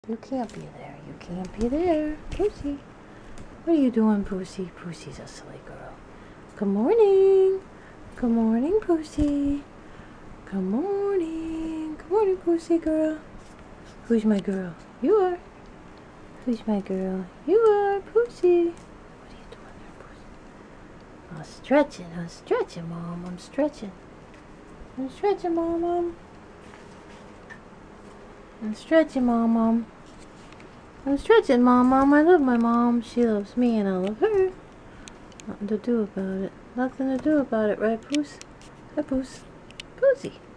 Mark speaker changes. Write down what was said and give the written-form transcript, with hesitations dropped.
Speaker 1: You can't be there. You can't be there. Pussy. What are you doing, Pussy? Pussy's a silly girl. Good morning. Good morning, Pussy. Good morning. Good morning, Pussy girl. Who's my girl? You are. Who's my girl? You are, Pussy. What are you doing there, Pussy? I'm stretching. I'm stretching, Mom. I'm stretching. I'm stretching, Mom. I'm stretching, Mom. I'm stretching, Mom. I love my mom. She loves me and I love her. Nothing to do about it. Nothing to do about it, right, Poos? Hi, Poos. Poosy.